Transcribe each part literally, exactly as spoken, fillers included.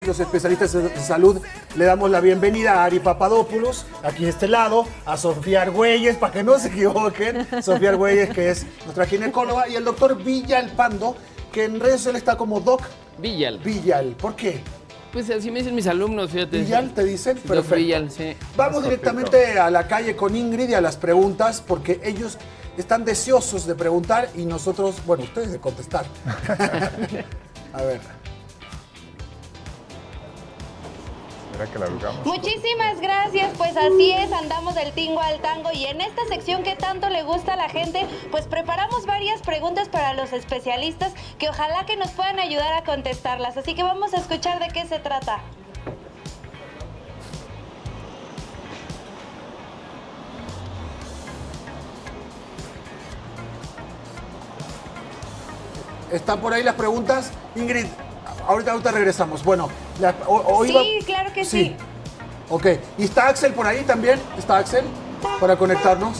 los especialistas de salud, le damos la bienvenida a Ari Papadopoulos, aquí de este lado, a Sofía Argüelles, para que no se equivoquen, Sofía Argüelles, que es nuestra ginecóloga, y el doctor Villalpando, que en redes sociales está como Doc Villal. Villal. ¿Por qué? Pues así me dicen mis alumnos, fíjate. ¿Villal te dicen? Doc Perfecto. Villal, sí. Vamos directamente a la calle con Ingrid y a las preguntas, porque ellos están deseosos de preguntar y nosotros, bueno, ustedes de contestar. A ver. Que la Muchísimas gracias, pues así es, andamos del tingo al tango y en esta sección que tanto le gusta a la gente, pues preparamos varias preguntas para los especialistas que ojalá que nos puedan ayudar a contestarlas, así que vamos a escuchar de qué se trata. ¿Están por ahí las preguntas? Ingrid, ahorita, ahorita regresamos. Bueno, la, o, o sí, iba... claro que sí. sí. Ok. ¿Y está Axel por ahí también? ¿Está Axel? Para conectarnos.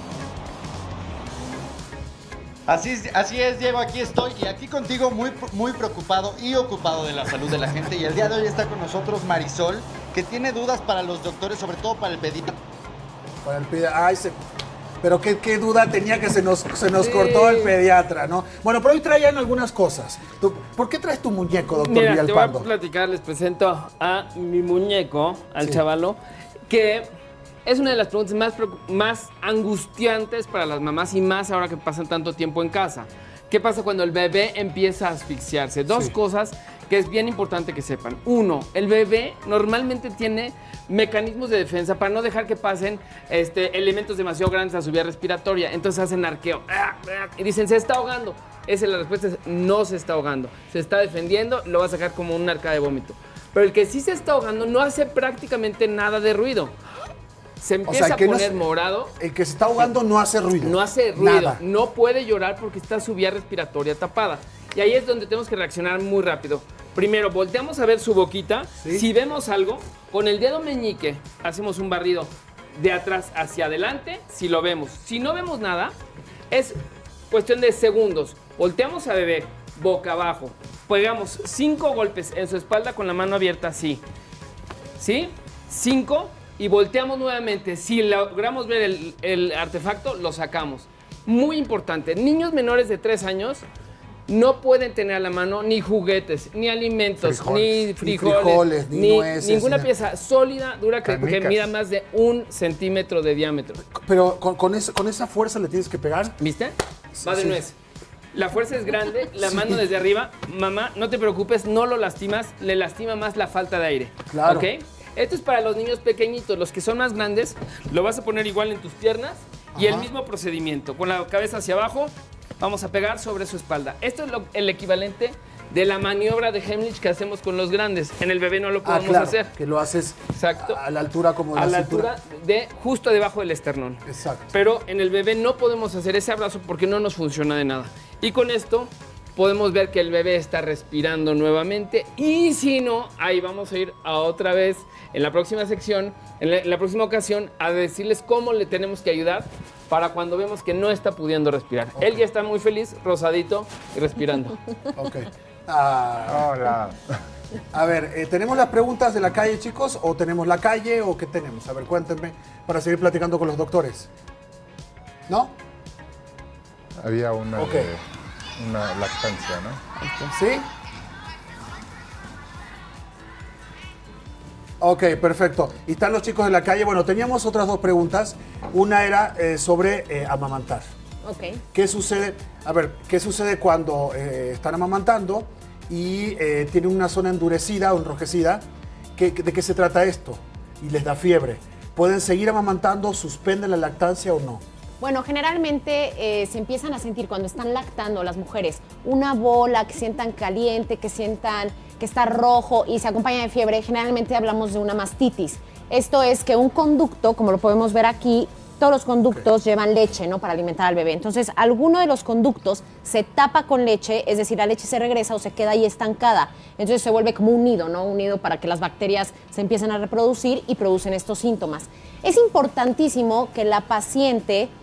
Así es, así es, Diego, aquí estoy y aquí contigo muy, muy preocupado y ocupado de la salud de la gente. Y el día de hoy está con nosotros Marisol, que tiene dudas para los doctores, sobre todo para el pediatra. Para el pediatra. Ay, se... Pero qué, qué duda tenía que se nos, se nos sí. cortó el pediatra, ¿no? Bueno, pero hoy traían algunas cosas. ¿Tú, ¿Por qué traes tu muñeco, doctor Mira, Villalpando? te voy a platicar, les presento a mi muñeco, al sí. chavalo, que es una de las preguntas más, más angustiantes para las mamás y más ahora que pasan tanto tiempo en casa. ¿Qué pasa cuando el bebé empieza a asfixiarse? Dos sí. cosas que es bien importante que sepan. Uno, el bebé normalmente tiene mecanismos de defensa para no dejar que pasen este, elementos demasiado grandes a su vía respiratoria. Entonces hacen arqueo y dicen, se está ahogando. Esa es la respuesta, es, no se está ahogando. Se está defendiendo, lo va a sacar como un arca de vómito. Pero el que sí se está ahogando no hace prácticamente nada de ruido. Se empieza o sea, a poner no, morado. El que se está ahogando no hace ruido. No hace ruido. Nada. No puede llorar porque está su vía respiratoria tapada. Y ahí es donde tenemos que reaccionar muy rápido. Primero, volteamos a ver su boquita. ¿Sí? Si vemos algo, con el dedo meñique hacemos un barrido de atrás hacia adelante, si lo vemos. Si no vemos nada, es cuestión de segundos. Volteamos a bebé, boca abajo. Pegamos cinco golpes en su espalda con la mano abierta así. ¿Sí? Cinco. Y volteamos nuevamente. Si logramos ver el, el artefacto, lo sacamos. Muy importante. Niños menores de tres años no pueden tener a la mano ni juguetes, ni alimentos, frijoles, ni frijoles, ni, frijoles, ni, ni nueces, ninguna ni pieza sólida, dura, que, que mida más de un centímetro de diámetro. Pero con, con, esa, con esa fuerza le tienes que pegar. ¿Viste? Va de sí. nuez. La fuerza es grande, la sí. mano desde arriba. Mamá, no te preocupes, no lo lastimas, le lastima más la falta de aire. Claro. ¿Ok? Esto es para los niños pequeñitos. Los que son más grandes, lo vas a poner igual en tus piernas. Ajá. Y el mismo procedimiento. Con la cabeza hacia abajo, vamos a pegar sobre su espalda. Esto es lo, el equivalente de la maniobra de Heimlich que hacemos con los grandes. En el bebé no lo podemos ah, claro, hacer. Que lo haces Exacto. a la altura como de a la, la cintura. altura de justo debajo del esternón. Exacto. Pero en el bebé no podemos hacer ese abrazo porque no nos funciona de nada. Y con esto podemos ver que el bebé está respirando nuevamente. Y si no, ahí vamos a ir a otra vez en la próxima sección, en la, en la próxima ocasión, a decirles cómo le tenemos que ayudar para cuando vemos que no está pudiendo respirar. Okay. Él ya está muy feliz, rosadito y respirando. Ok. Ah, Hola. A ver, eh, ¿tenemos las preguntas de la calle, chicos? ¿O tenemos la calle o qué tenemos? A ver, cuéntenme para seguir platicando con los doctores. ¿No? Había una, okay. de, una lactancia, ¿no? ¿Sí? Ok, perfecto. Y están los chicos de la calle. Bueno, teníamos otras dos preguntas. Una era eh, sobre eh, amamantar. Ok. ¿Qué sucede? A ver, ¿qué sucede cuando eh, están amamantando y eh, tienen una zona endurecida o enrojecida? ¿Qué, ¿De qué se trata esto? Y les da fiebre. ¿Pueden seguir amamantando? ¿Suspenden la lactancia o no? Bueno, generalmente eh, se empiezan a sentir cuando están lactando las mujeres una bola, que sientan caliente, que sientan que está rojo y se acompaña de fiebre. Generalmente hablamos de una mastitis. Esto es que un conducto, como lo podemos ver aquí, todos los conductos okay. llevan leche, ¿no? Para alimentar al bebé. Entonces, alguno de los conductos se tapa con leche, es decir, la leche se regresa o se queda ahí estancada. Entonces se vuelve como un nido, ¿no? Un nido para que las bacterias se empiecen a reproducir y producen estos síntomas. Es importantísimo que la paciente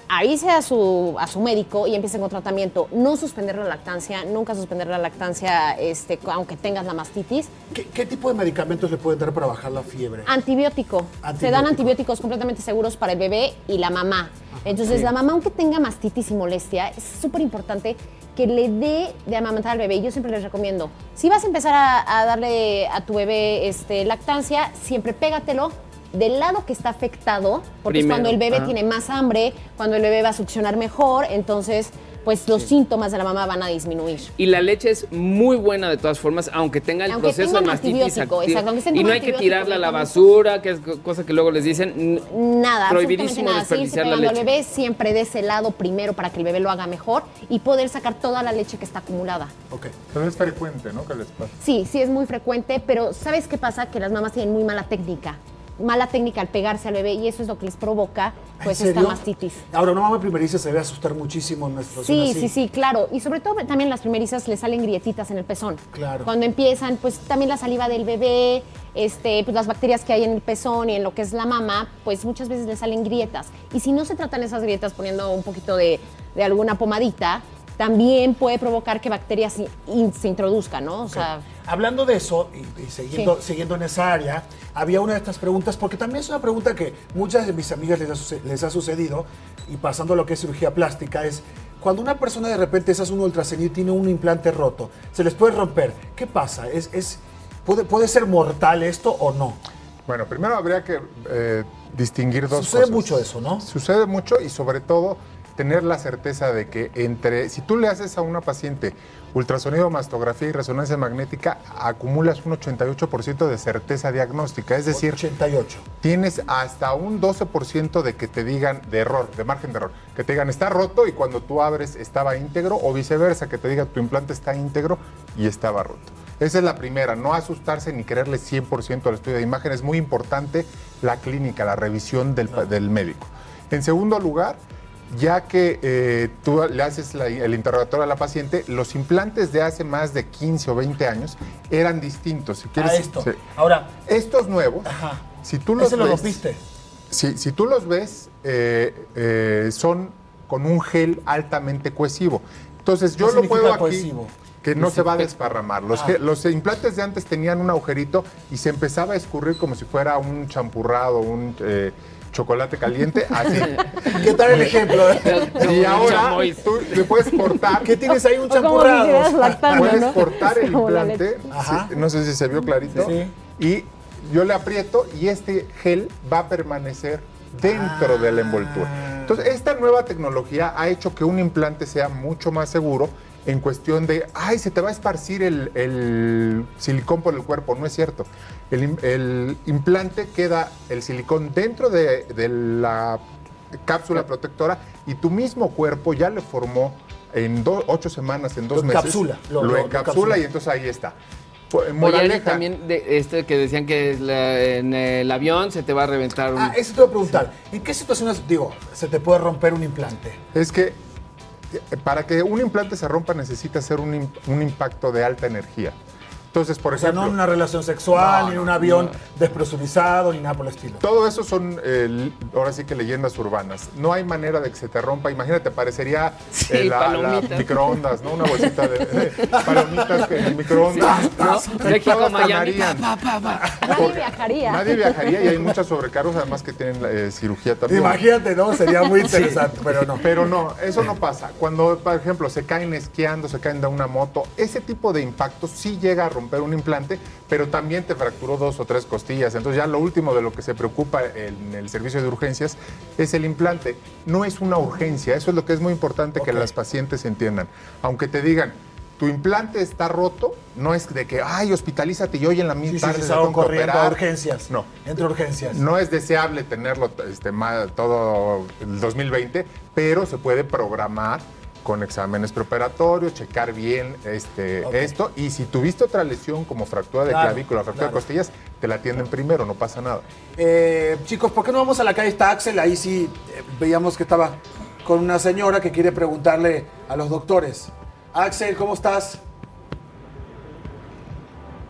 avise a su, a su médico y empiecen con tratamiento. No suspender la lactancia, nunca suspender la lactancia este, aunque tengas la mastitis. ¿Qué, ¿Qué tipo de medicamentos le pueden dar para bajar la fiebre? Antibiótico. Antibiótico. Se dan antibióticos completamente seguros para el bebé y la mamá. Ajá, Entonces, sí. la mamá, aunque tenga mastitis y molestia, es súper importante que le dé de amamantar al bebé. Yo siempre les recomiendo, si vas a empezar a, a darle a tu bebé este, lactancia, siempre pégatelo del lado que está afectado, porque Primero. es cuando el bebé ah. tiene más hambre, cuando el bebé va a succionar mejor, entonces pues los sí. síntomas de la mamá van a disminuir. Y la leche es muy buena de todas formas, aunque tenga el aunque proceso tenga de mastitis exacto, y no hay que tirarla a la basura, que es cosa que luego les dicen. Nada, prohibidísimo nada. desperdiciar la leche. Al bebé siempre de ese lado primero para que el bebé lo haga mejor y poder sacar toda la leche que está acumulada. Ok. Pero es frecuente, ¿no? ¿Qué les pasa? Sí, sí es muy frecuente, pero ¿sabes qué pasa? Que las mamás tienen muy mala técnica. Mala técnica al pegarse al bebé y eso es lo que les provoca pues esta mastitis. Ahora, una mamá primeriza se debe asustar muchísimo en nuestros Sí, sí, sí, claro. Y sobre todo también las primerizas les salen grietitas en el pezón. Claro. Cuando empiezan, pues también la saliva del bebé, este, pues las bacterias que hay en el pezón y en lo que es la mama, pues muchas veces les salen grietas. Y si no se tratan esas grietas poniendo un poquito de, de alguna pomadita, también puede provocar que bacterias in, se introduzcan, ¿no? O okay. sea, hablando de eso, y, y siguiendo, sí. siguiendo en esa área, había una de estas preguntas, porque también es una pregunta que muchas de mis amigas les ha, les ha sucedido, y pasando a lo que es cirugía plástica, es cuando una persona de repente se hace un ultrasonido y tiene un implante roto, se les puede romper. ¿Qué pasa? ¿Es, es, puede, ¿Puede ser mortal esto o no? Bueno, primero habría que eh, distinguir dos Sucede cosas. Sucede mucho eso, ¿no? Sucede mucho y sobre todo tener la certeza de que entre, si tú le haces a una paciente ultrasonido, mastografía y resonancia magnética, acumulas un ochenta y ocho por ciento de certeza diagnóstica, es decir, ochenta y ocho. Tienes hasta un doce por ciento de que te digan de error, de margen de error, que te digan está roto y cuando tú abres estaba íntegro o viceversa, que te diga tu implante está íntegro y estaba roto. Esa es la primera, no asustarse ni creerle cien por ciento al estudio de imagen, es muy importante la clínica, la revisión del, no. del médico. En segundo lugar, ya que eh, tú le haces la, el interrogatorio a la paciente, los implantes de hace más de quince o veinte años eran distintos. Si quieres, a esto. Sí. Ahora, estos nuevos, ajá. si tú los ¿Ese ves, lo rompiste? Si, si tú los ves, eh, eh, son con un gel altamente cohesivo. Entonces yo lo puedo aquí, cohesivo? que no se va a desparramar. Los, ah. los implantes de antes tenían un agujerito y se empezaba a escurrir como si fuera un champurrado, un... Eh, chocolate caliente, así. ¿Qué tal el ejemplo? Y ahora tú le puedes cortar. ¿Qué tienes ahí? Un champurrado. Puedes ¿no? cortar el implante. Sí, no sé si se vio clarito. Sí. Y yo le aprieto y este gel va a permanecer dentro ah. de la envoltura. Entonces, esta nueva tecnología ha hecho que un implante sea mucho más seguro en cuestión de, ay, se te va a esparcir el, el silicón por el cuerpo. No es cierto. El, el implante queda el silicón dentro de, de la cápsula protectora y tu mismo cuerpo ya le formó en do, ocho semanas, en dos lo meses. Encapsula, lo, lo, lo encapsula y entonces ahí está. Moraleja. Oye, también de este que decían que la, en el avión se te va a reventar un... Ah, eso te voy a preguntar. Sí. ¿En qué situaciones, digo, se te puede romper un implante? Es que para que un implante se rompa necesita ser un, un impacto de alta energía. Entonces, por o ejemplo... sea, no en una relación sexual, no, ni en un no, avión no. despresurizado, ni nada por el estilo. Todo eso son, eh, ahora sí que leyendas urbanas. No hay manera de que se te rompa. Imagínate, parecería sí, eh, la, la microondas, ¿no? Una bolsita de eh, palomitas que en el microondas. Sí, ¿no? Y todas ganarían. Pa, pa, pa. Nadie viajaría. Nadie viajaría y hay muchos sobrecargos, además que tienen eh, cirugía también. Imagínate, ¿no? Sería muy interesante, sí. pero no. Pero no, eso no pasa. Cuando, por ejemplo, se caen esquiando, se caen de una moto, ese tipo de impacto sí llega a romper un implante, pero también te fracturó dos o tres costillas. Entonces ya lo último de lo que se preocupa en el servicio de urgencias es el implante. No es una urgencia, eso es lo que es muy importante okay. que las pacientes entiendan. Aunque te digan, tu implante está roto, no es de que, ay, hospitalízate y hoy en la misma sí, tarde sí, se tengo que corriendo operar. a urgencias. No. Entre urgencias. No es deseable tenerlo este, todo el dos mil veinte, pero se puede programar con exámenes preoperatorios, checar bien este, okay. esto. Y si tuviste otra lesión como fractura de claro, clavícula, fractura claro. de costillas, te la atienden primero, no pasa nada. Eh, chicos, ¿por qué no vamos a la calle? Está Axel, ahí sí eh, veíamos que estaba con una señora que quiere preguntarle a los doctores. Axel, ¿cómo estás?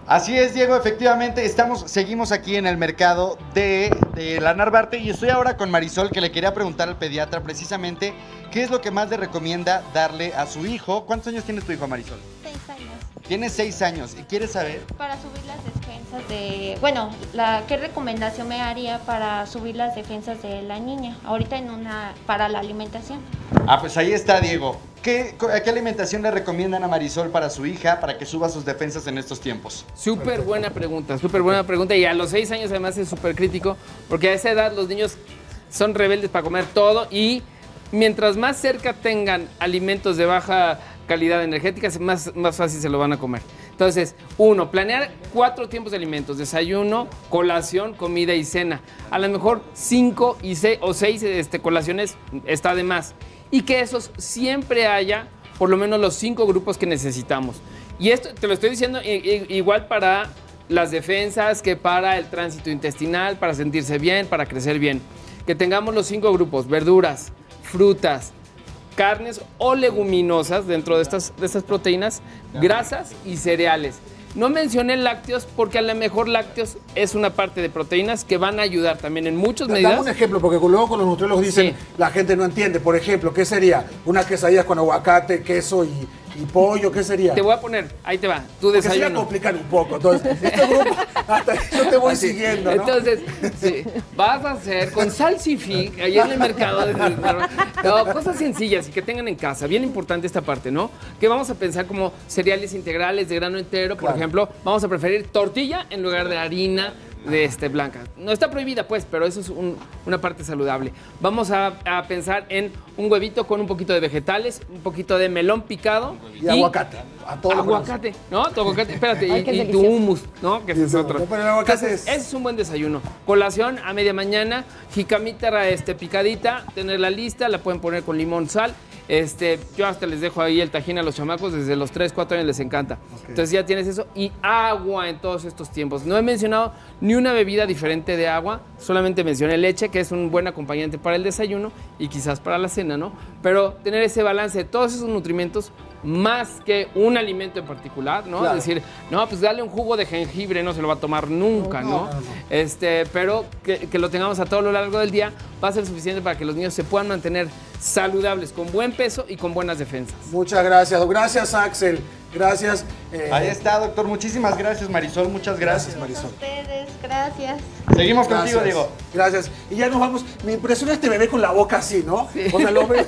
Así es, Diego, efectivamente, estamos, seguimos aquí en el mercado de, de la Narvarte y estoy ahora con Marisol, que le quería preguntar al pediatra precisamente qué es lo que más le recomienda darle a su hijo. ¿Cuántos años tiene tu hijo, Marisol? Seis años. Tiene seis años y quiere saber... Para subir las defensas de... Bueno, la, ¿qué recomendación me haría para subir las defensas de la niña? Ahorita en una... para la alimentación. Ah, pues ahí está, Diego. ¿Qué, ¿Qué alimentación le recomiendan a Marisol para su hija para que suba sus defensas en estos tiempos? Súper buena pregunta, súper buena pregunta. Y a los seis años además es súper crítico, porque a esa edad los niños son rebeldes para comer todo y mientras más cerca tengan alimentos de baja calidad energética, más, más fácil se lo van a comer. Entonces, uno, planear cuatro tiempos de alimentos: desayuno, colación, comida y cena. A lo mejor cinco y seis, o seis este, colaciones está de más. Y que esos siempre haya por lo menos los cinco grupos que necesitamos. Y esto te lo estoy diciendo igual para las defensas que para el tránsito intestinal, para sentirse bien, para crecer bien. Que tengamos los cinco grupos: verduras, frutas, carnes o leguminosas dentro de estas, de estas proteínas, grasas y cereales. No mencioné lácteos porque a lo mejor lácteos es una parte de proteínas que van a ayudar también en muchas medidas. Dame un ejemplo, porque luego con los nutriólogos dicen, sí, la gente no entiende. Por ejemplo, ¿qué sería? Una quesadilla con aguacate, queso y, y pollo, ¿qué sería? Te voy a poner, ahí te va, tu desayuno. Porque se va a complicar un poco. Entonces, este grupo, hasta yo te voy Así, siguiendo, ¿no? Entonces, sí, vas a hacer con salsific, ahí en el mercado, de, no, cosas sencillas y que tengan en casa. Bien importante esta parte, ¿no? Que vamos a pensar como cereales integrales de grano entero, por claro. ejemplo. Ejemplo, vamos a preferir tortilla en lugar de harina de este, blanca. No está prohibida, pues, pero eso es un, una parte saludable. Vamos a, a pensar en un huevito con un poquito de vegetales, un poquito de melón picado. Y, y aguacate. A todo aguacate, ¿no? Tu aguacate, espérate, Ay, y, y tu hummus, ¿no? Que ese es otro. No, el aguacate Entonces, es... Ese es un buen desayuno. Colación a media mañana, jicamita este, picadita, tenerla lista, la pueden poner con limón, sal. Este, yo hasta les dejo ahí el tajín a los chamacos, desde los tres, cuatro años les encanta. Okay. Entonces ya tienes eso y agua en todos estos tiempos. No he mencionado ni una bebida diferente de agua, solamente mencioné leche, que es un buen acompañante para el desayuno y quizás para la cena, ¿no? Pero tener ese balance de todos esos nutrimentos más que un alimento en particular, ¿no? Claro. Es decir, no, pues dale un jugo de jengibre, no se lo va a tomar nunca, ¿no? no, no, no. Este, pero que, que lo tengamos a todo lo largo del día va a ser suficiente para que los niños se puedan mantener saludables, con buen peso y con buenas defensas. Muchas gracias. Gracias, Axel. Gracias. Eh, Ahí está, doctor. Muchísimas gracias, Marisol. Muchas gracias, Marisol. Gracias a ustedes. Gracias. Seguimos gracias. contigo, Diego. Gracias. Y ya nos vamos. Me impresiona este bebé con la boca así, ¿no? Sí. O sea, lo ve.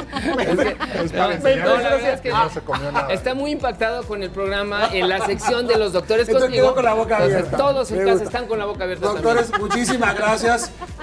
Está muy impactado con el programa en la sección de los doctores contigo. Con la boca abierta. Entonces, todos en casa están con la boca abierta. Doctores, también. Muchísimas gracias.